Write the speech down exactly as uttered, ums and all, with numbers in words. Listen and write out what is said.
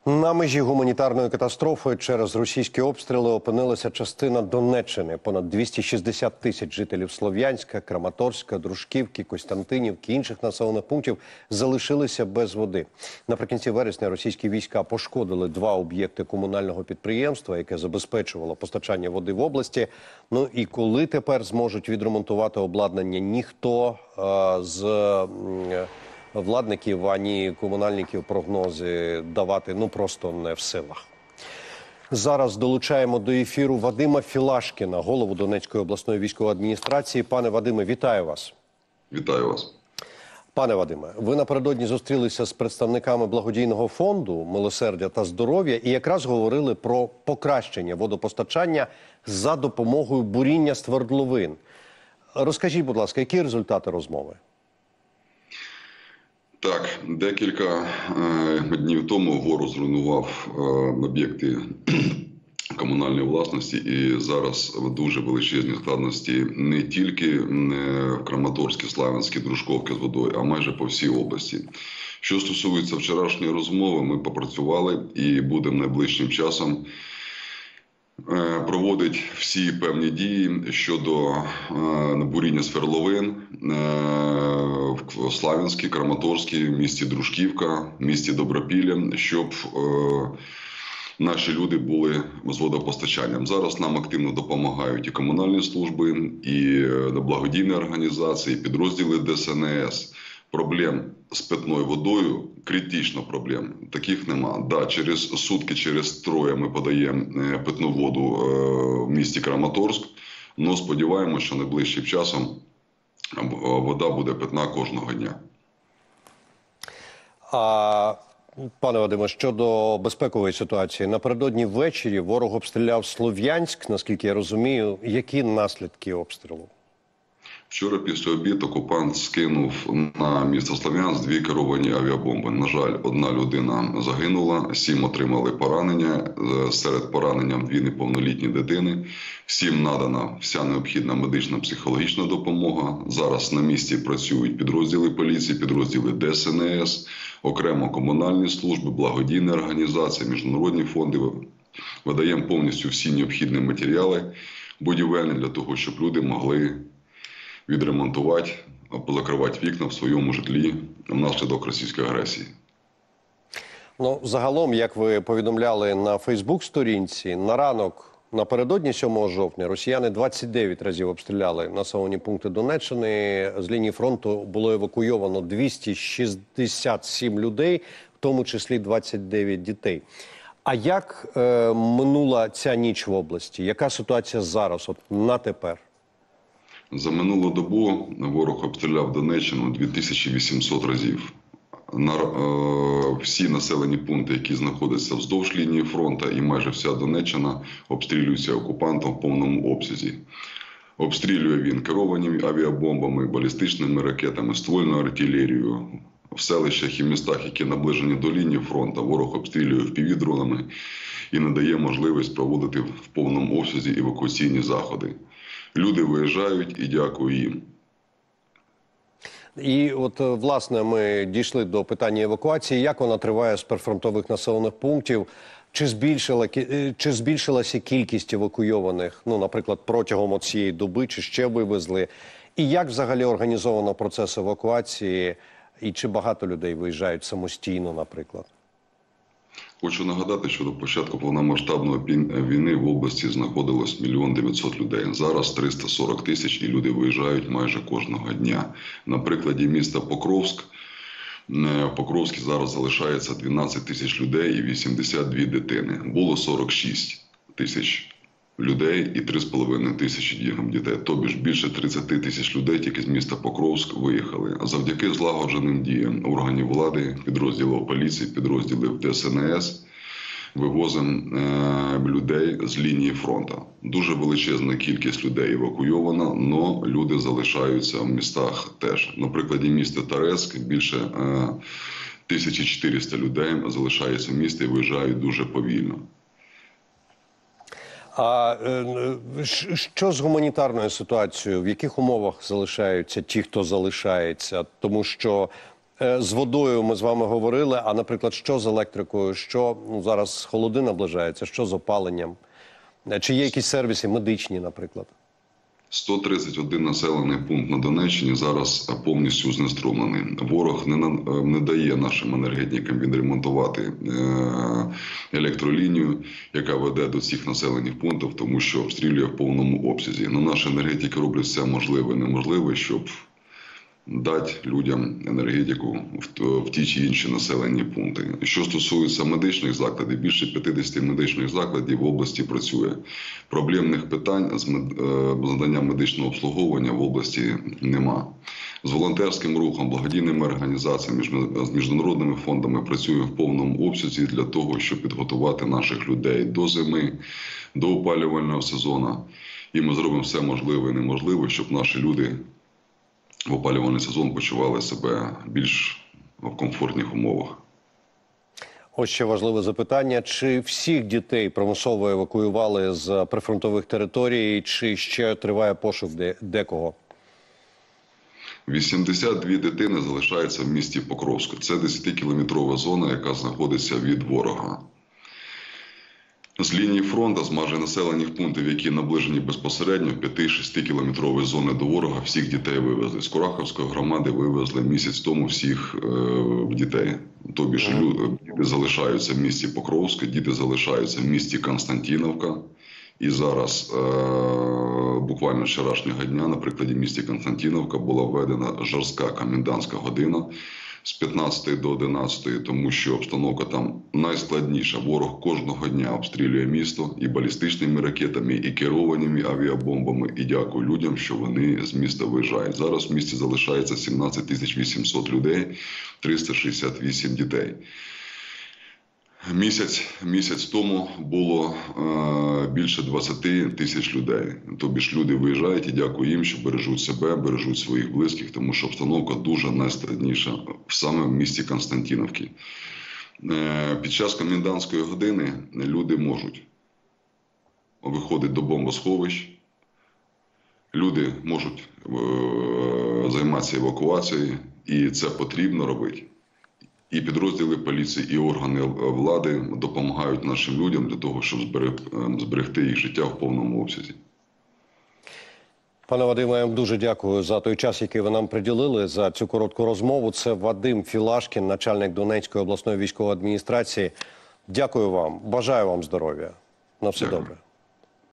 На межі гуманітарної катастрофи через російські обстріли опинилася частина Донеччини. Понад двісті шістдесят тисяч жителів Слов'янська, Краматорська, Дружківки, Костянтинівки і інших населених пунктів залишилися без води. Наприкінці вересня російські війська пошкодили два об'єкти комунального підприємства, яке забезпечувало постачання води в області. Ну і коли тепер зможуть відремонтувати обладнання, ніхто а, з... А, владників, ані комунальників прогнози давати ну просто не в силах. Зараз долучаємо до ефіру Вадима Філашкіна, голову Донецької обласної військової адміністрації. Пане Вадиме, вітаю вас. Вітаю вас. Пане Вадиме, ви напередодні зустрілися з представниками благодійного фонду «Милосердя та здоров'я» і якраз говорили про покращення водопостачання за допомогою буріння свердловин. Розкажіть, будь ласка, які результати розмови? Так, декілька е, днів тому ворог зруйнував е, об'єкти комунальної власності, і зараз дуже величезні складності не тільки в Краматорській, Славянській, Дружковці з водою, а майже по всій області. Що стосується вчорашньої розмови, ми попрацювали і будемо найближчим часом проводить всі певні дії щодо е, буріння свердловин е, в Славянській, Краматорській, місті Дружківка, місті Добропілля, щоб е, наші люди були з водопостачанням. Зараз нам активно допомагають і комунальні служби, і благодійні організації, і підрозділи Д С Н С. Проблем з питною водою, критично проблем, таких нема. Да, через сутки, через троє ми подаємо питну воду в місті Краматорськ, але сподіваємося, що найближчим часом вода буде питна кожного дня. А, пане Вадиме, щодо безпекової ситуації, напередодні ввечері ворог обстріляв Слов'янськ, наскільки я розумію. Які наслідки обстрілу? Вчора після обіду окупант скинув на місто Слов'янськ дві керовані авіабомби. На жаль, одна людина загинула, сім отримали поранення. Серед поранень дві неповнолітні дитини. Всім надана вся необхідна медична психологічна допомога. Зараз на місці працюють підрозділи поліції, підрозділи Д С Н С, окремо комунальні служби, благодійні організації, міжнародні фонди. Видаємо повністю всі необхідні матеріали будівельні для того, щоб люди могли відремонтувати, позакривати вікна в своєму житлі внаслідок російської агресії. Ну, загалом, як ви повідомляли на Фейсбук-сторінці, на ранок напередодні сьомого жовтня росіяни двадцять дев'ять разів обстріляли населені пункти Донеччини. З лінії фронту було евакуйовано двісті шістдесят сім людей, в тому числі двадцять дев'ять дітей. А як е, минула ця ніч в області? Яка ситуація зараз, от на тепер? За минулу добу ворог обстріляв Донеччину дві тисячі вісімсот разів. На, е, всі населені пункти, які знаходяться вздовж лінії фронту, і майже вся Донеччина обстрілюється окупантом в повному обсязі. Обстрілює він керованими авіабомбами, балістичними ракетами, ствольною артилерією. В селищах і містах, які наближені до лінії фронту, ворог обстрілює впівдронами і надає можливість проводити в повному обсязі евакуаційні заходи. Люди виїжджають і дякую їм. І от, власне, ми дійшли до питання евакуації. Як вона триває з прифронтових населених пунктів? Чи збільшила, чи збільшилася кількість евакуйованих, ну, наприклад, протягом цієї доби, чи ще вивезли? І як взагалі організовано процес евакуації? І чи багато людей виїжджають самостійно, наприклад? Хочу нагадати, що до початку повномасштабної війни в області знаходилось мільйон дев'ятсот людей. Зараз триста сорок тисяч, і люди виїжджають майже кожного дня. На прикладі міста Покровськ, в Покровській зараз залишається дванадцять тисяч людей і вісімдесят дві дитини. Було сорок шість тисяч людей і три з половиною тисячі дітей. Тобі ж більше тридцять тисяч людей тільки з міста Покровськ виїхали. А завдяки злагодженим діям органів влади, підрозділів поліції, підрозділів Д С Н С вивозимо е, людей з лінії фронту. Дуже величезна кількість людей евакуйована, але люди залишаються в містах теж. На прикладі міста Торецьк більше е, тисяча чотириста людей залишаються в місті і виїжджають дуже повільно. А що з гуманітарною ситуацією? В яких умовах залишаються ті, хто залишається? Тому що Е, З водою ми з вами говорили, а, наприклад, що з електрикою, що ну, зараз холоди наближаються, що з опаленням? Е, Чи є якісь сервіси медичні, наприклад? сто тридцять один населений пункт на Донеччині зараз повністю знеструмлений. Ворог не, на- не дає нашим енергетикам відремонтувати е, електролінію, яка веде до цих населених пунктів, тому що обстрілює в повному обсязі. Но наші енергетики роблять все можливе і неможливе, щоб дати людям енергетику в, в ті чи інші населені пункти. Що стосується медичних закладів, більше п'ятдесят медичних закладів в області працює. Проблемних питань з мед- е, наданням медичного обслуговування в області нема. З волонтерським рухом, благодійними організаціями, між- з міжнародними фондами працює в повному обсязі для того, щоб підготувати наших людей до зими, до опалювального сезону. І ми зробимо все можливе і неможливе, щоб наші люди в опалювальний сезон почували себе більш в комфортних умовах. Ось ще важливе запитання. Чи всіх дітей примусово евакуювали з прифронтових територій, чи ще триває пошук де- декого? вісімдесят дві дитини залишаються в місті Покровську. Це десятикілометрова зона, яка знаходиться від ворога. З лінії фронту, з майже населених пунктів, які наближені безпосередньо, п'яти-шести кілометрової зони до ворога, всіх дітей вивезли. З Курахівської громади вивезли місяць тому всіх е, дітей. Тобі ж лю- діти залишаються в місті Покровське, діти залишаються в місті Константинівка. І зараз, е, буквально вчорашнього дня, на прикладі місті Константинівка, була введена жорстка комендантська година з п'ятнадцятої до одинадцятої, тому що обстановка там найскладніша. Ворог кожного дня обстрілює місто і балістичними ракетами, і керованими авіабомбами. І дякую людям, що вони з міста виїжджають. Зараз в місті залишається сімнадцять тисяч вісімсот людей, триста шістдесят вісім дітей. Місяць, місяць тому було е, більше двадцять тисяч людей. Тобі ж люди виїжджають і дякую їм, що бережуть себе, бережуть своїх близьких, тому що обстановка дуже найскладніша саме в місті Константинівки. Е, під час комендантської години люди можуть виходити до бомбосховищ, люди можуть е, займатися евакуацією, і це потрібно робити. І підрозділи поліції, і органи влади допомагають нашим людям для того, щоб зберег- зберегти їх життя в повному обсязі. Пане Вадиме, я вам дуже дякую за той час, який ви нам приділили, за цю коротку розмову. Це Вадим Філашкін, начальник Донецької обласної військової адміністрації. Дякую вам, бажаю вам здоров'я. На все Дякую. добре.